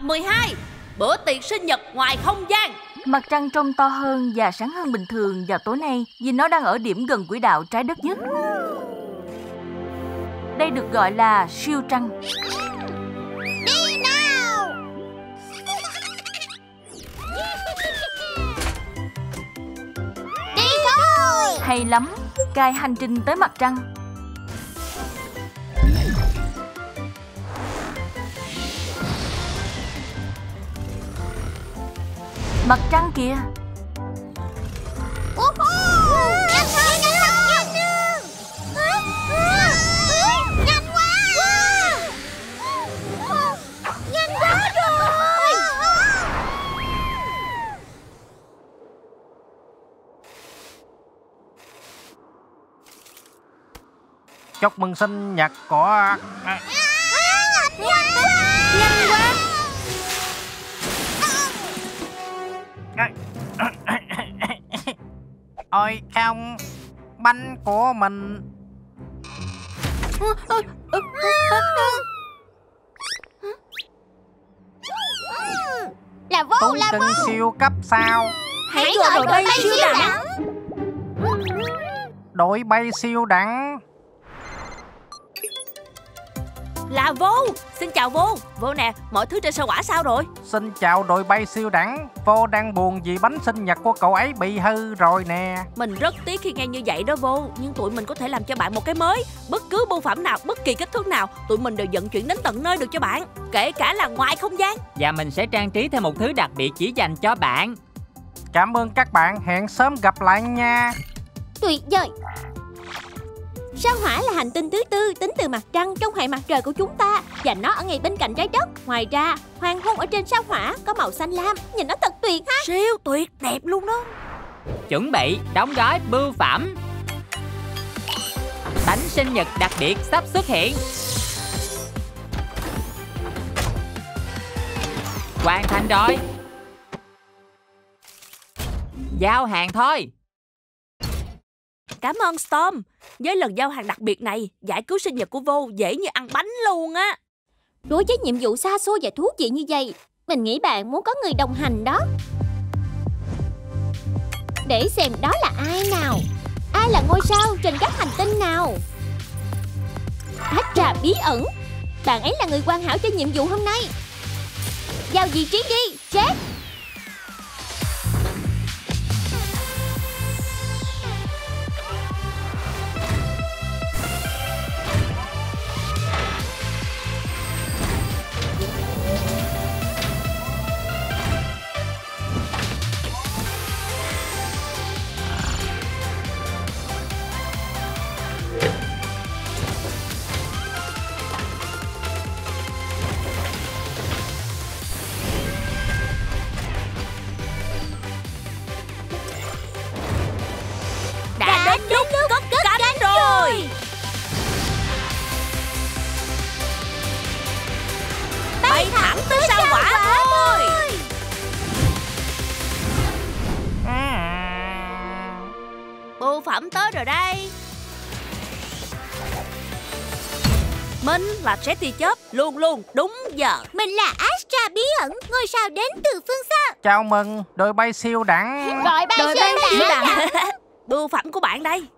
12. Bữa tiệc sinh nhật ngoài không gian. Mặt trăng trông to hơn và sáng hơn bình thường vào tối nay vì nó đang ở điểm gần quỹ đạo trái đất nhất. Đây được gọi là siêu trăng. Đi nào! Đi thôi! Hay lắm, cài hành trình tới mặt trăng. Mặt trăng kìa. Nhanh thôi, nhanh nương! Nhanh quá! Nhanh quá rồi! Chúc mừng sinh nhật của... Nhanh quá! Ôi không, bánh của mình. Là vô, Tú là cưng vô! siêu cấp sao? Hãy gọi đội bay siêu đẳng! Đội bay siêu đẳng. Là Vô. Xin chào Vô. Vô nè, mọi thứ trên sao Hỏa sao rồi? Xin chào đội bay siêu đẳng. Vô đang buồn vì bánh sinh nhật của cậu ấy bị hư rồi nè. Mình rất tiếc khi nghe như vậy đó Vô. Nhưng tụi mình có thể làm cho bạn một cái mới. Bất cứ bưu phẩm nào, bất kỳ kích thước nào, tụi mình đều vận chuyển đến tận nơi được cho bạn. Kể cả là ngoài không gian. Và mình sẽ trang trí thêm một thứ đặc biệt chỉ dành cho bạn. Cảm ơn các bạn, hẹn sớm gặp lại nha. Tuyệt vời! Sao Hỏa là hành tinh thứ tư tính từ mặt trăng trong hệ mặt trời của chúng ta, và nó ở ngay bên cạnh trái đất. Ngoài ra, hoàng hôn ở trên sao Hỏa có màu xanh lam, nhìn nó thật tuyệt ha. Siêu tuyệt, đẹp luôn đó. Chuẩn bị đóng gói bưu phẩm. Bánh sinh nhật đặc biệt sắp xuất hiện. Hoàn thành rồi. Giao hàng thôi. Cảm ơn Storm. Với lần giao hàng đặc biệt này, giải cứu sinh nhật của Vô dễ như ăn bánh luôn á. Đối với nhiệm vụ xa xôi và thú vị như vậy, mình nghĩ bạn muốn có người đồng hành đó. Để xem đó là ai nào. Ai là ngôi sao trên các hành tinh nào? Astra bí ẩn. Bạn ấy là người hoàn hảo cho nhiệm vụ hôm nay. Vào vị trí đi, Jet. Đã đến lúc cất cánh rồi. Bay thẳng tới sao Hỏa thôi. Bưu phẩm tới rồi đây. Mình là Jetty chớp, luôn luôn đúng giờ. Mình là Astra bí ẩn, ngôi sao đến từ phương xa. Chào mừng đội bay siêu đẳng. Gọi bay siêu đẳng. Bưu phẩm của bạn đây.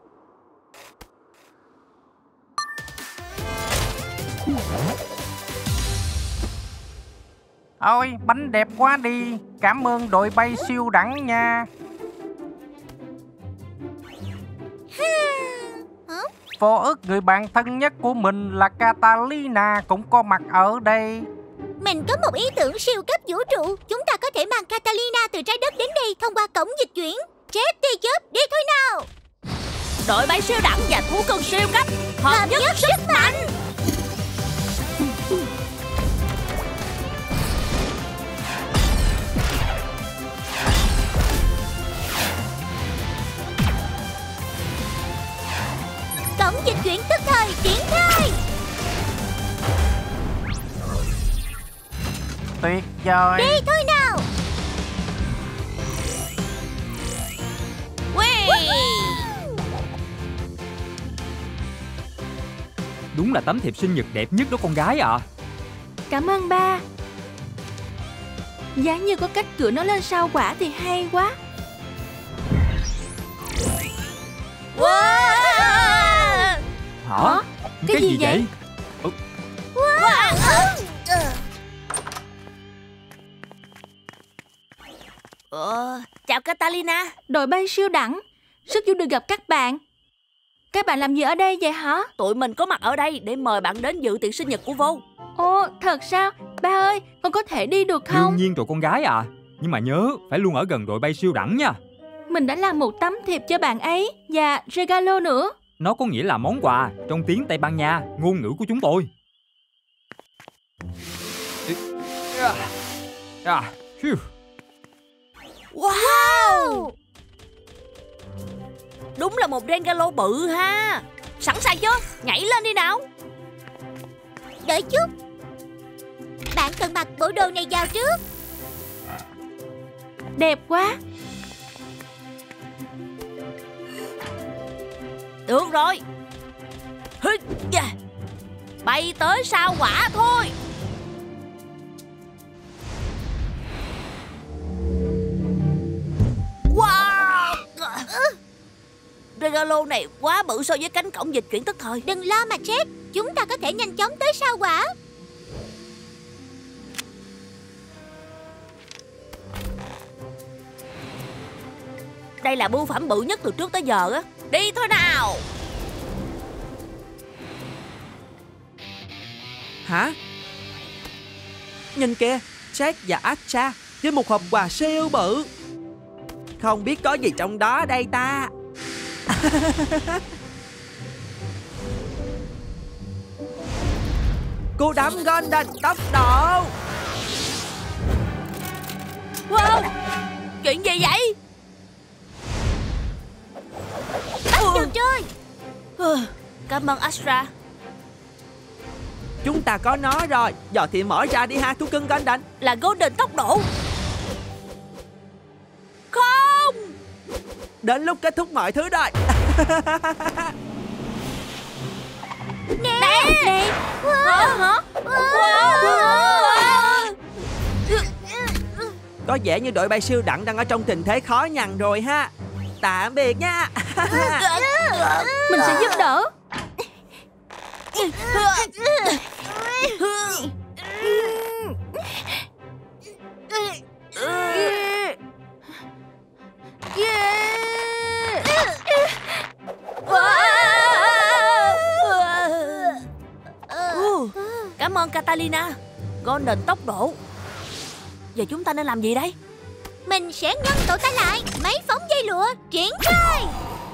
Ôi, bánh đẹp quá đi. Cảm ơn đội bay siêu đẳng nha. Vô ức người bạn thân nhất của mình là Catalina cũng có mặt ở đây. Mình có một ý tưởng siêu cấp vũ trụ. Chúng ta có thể mang Catalina từ trái đất đến đây thông qua cổng dịch chuyển. Jetty chớp, đi thôi nào. Đội bay siêu đẳng và thú cưng siêu cấp hợp nhất sức mạnh. Cổng dịch chuyển tức thời triển khai. Tuyệt vời. Đi thôi nào. Đúng là tấm thiệp sinh nhật đẹp nhất đó con gái ạ. Cảm ơn ba. Giá như có cách cựa nó lên sao hỏa thì hay quá. Wow! Hả? Cái gì vậy? Chào Catalina. Đội bay siêu đẳng, rất vui được gặp các bạn. Các bạn làm gì ở đây vậy hả? Tụi mình có mặt ở đây để mời bạn đến dự tiệc sinh nhật của Vô. Ồ, thật sao? Ba ơi, con có thể đi được không? Đương nhiên rồi con gái à. Nhưng mà nhớ phải luôn ở gần đội bay siêu đẳng nha. Mình đã làm một tấm thiệp cho bạn ấy và regalo nữa. Nó có nghĩa là món quà trong tiếng Tây Ban Nha, ngôn ngữ của chúng tôi. Wow! Đúng là một regalo bự ha. Sẵn sàng chưa? Nhảy lên đi nào. Đợi chút. Bạn cần mặc bộ đồ này vào trước. Đẹp quá. Được rồi. Bay tới sao hỏa thôi. Wow! Regalo này quá bự so với cánh cổng dịch chuyển tức thời. Đừng lo mà Jet, chúng ta có thể nhanh chóng tới sao hỏa. Đây là bưu phẩm bự nhất từ trước tới giờ á. Đi thôi nào. Hả? Nhìn kìa, Jack và Acha với một hộp quà siêu bự. Không biết có gì trong đó đây ta. Cú đấm Golden tốc độ. Wow! Chuyện gì vậy? Bắt đường chơi. Cảm ơn Astra. Chúng ta có nó rồi. Giờ thì mở ra đi ha thú cưng Golden. Là Golden tốc độ. Không! Đến lúc kết thúc mọi thứ rồi. Nè. Hả? Có vẻ như đội bay siêu đẳng đang ở trong tình thế khó nhằn rồi ha. Tạm biệt nha. Mình sẽ giúp đỡ. Cảm ơn Catalina. Golden tốc độ. Giờ chúng ta nên làm gì đây? Mình sẽ ngăn cậu ta lại. Máy phóng dây lụa triển khai.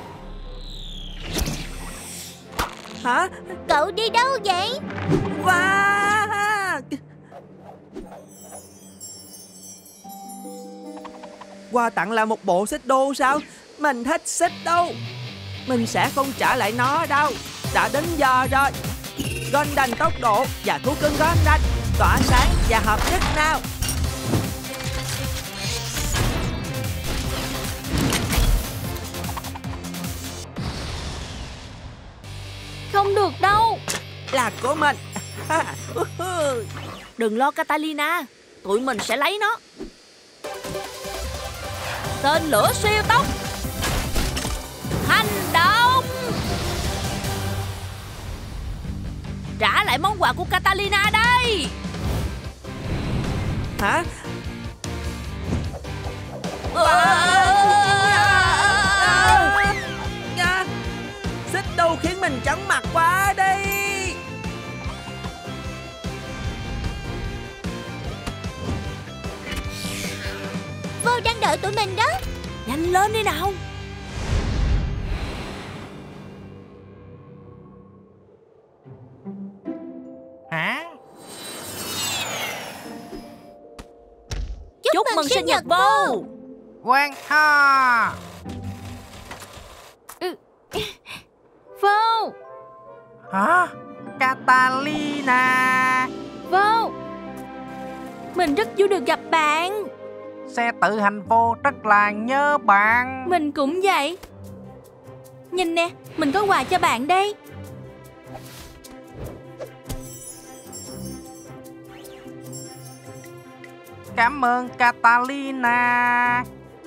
Hả? Cậu đi đâu vậy? Wow! Quà tặng là một bộ xích đu sao? Mình thích xích đu. Mình sẽ không trả lại nó đâu. Đã đến giờ rồi. Golden tốc độ và thú cưng Golden tỏa sáng và hợp nhất nào. Không được đâu. Là của mình. Đừng lo Catalina. Tụi mình sẽ lấy nó. Tên lửa siêu tốc. Hành động. Trả lại món quà của Catalina đây. Hả? Xích đu khiến mình chóng mặt quá đi. Vô đang đợi tụi mình đó. Nhanh lên đi nào. Hả? Chúc mừng sinh nhật Vô. Quang ha. Vô. Hả? Catalina. Vô. Mình rất vui được gặp bạn. Xe tự hành vô rất là nhớ bạn. Mình cũng vậy. Nhìn nè, mình có quà cho bạn đây. Cảm ơn Catalina.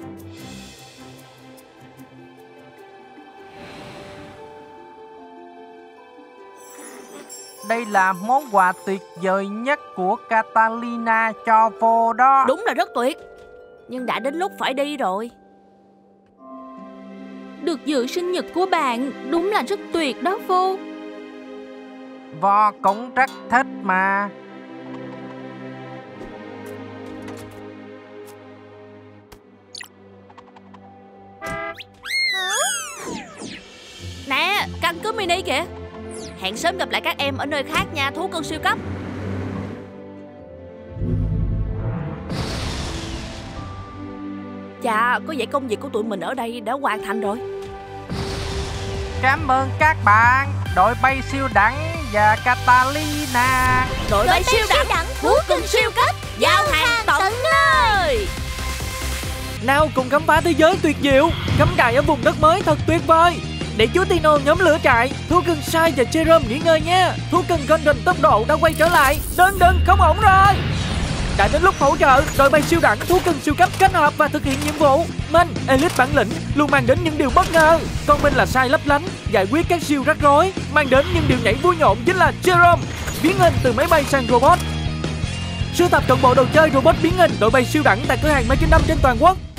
Đây là món quà tuyệt vời nhất của Catalina cho vô đó. Đúng là rất tuyệt, nhưng đã đến lúc phải đi rồi. Được dự sinh nhật của bạn đúng là rất tuyệt đó vô. Vo cũng rất thích mà. Nè, căn cứ mini kìa. Hẹn sớm gặp lại các em ở nơi khác nha, thú cưng siêu cấp. Chà, có vẻ công việc của tụi mình ở đây đã hoàn thành rồi. Cảm ơn các bạn, đội bay siêu đẳng và Catalina. Đội bay siêu đẳng, thú cưng siêu cấp, giao hàng tận nơi. Nào cùng khám phá thế giới tuyệt diệu. Cắm trại ở vùng đất mới thật tuyệt vời. Để chú Tino nhóm lửa trại, thú cưng Sai và Jerome nghỉ ngơi nha. Thú cưng Golden tốc độ đã quay trở lại. Đừng, không ổn rồi. Đã đến lúc hỗ trợ, đội bay siêu đẳng thú cưng siêu cấp kết hợp và thực hiện nhiệm vụ. Mình, Elite bản lĩnh, luôn mang đến những điều bất ngờ. Còn mình là Sai lấp lánh, giải quyết các siêu rắc rối. Mang đến những điều nhảy vui nhộn chính là Jerome, biến hình từ máy bay sang robot. Sưu tập trọn bộ đồ chơi robot biến hình đội bay siêu đẳng tại cửa hàng Máy 95 trên toàn quốc.